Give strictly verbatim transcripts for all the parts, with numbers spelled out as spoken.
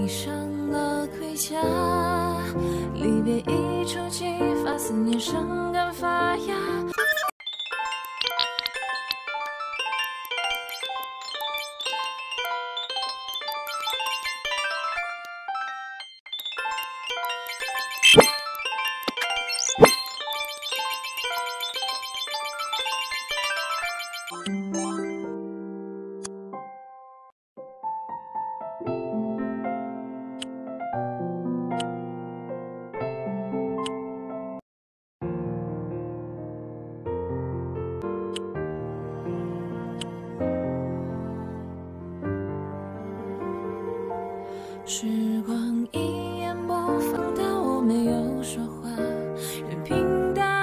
上了盔甲，离别一触即发，思念伤感发芽。时光一眼不放大，我没有说话，任凭它。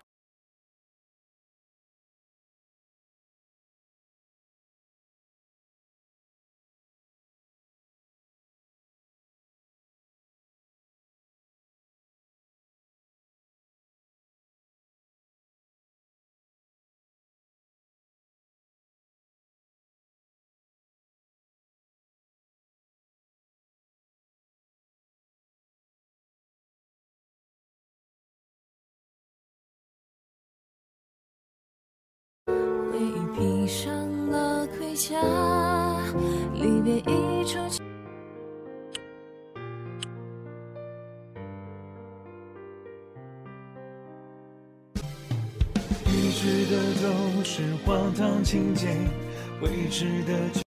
回忆披上了盔甲，离别一触即。 预知的都是荒唐情节，未知的。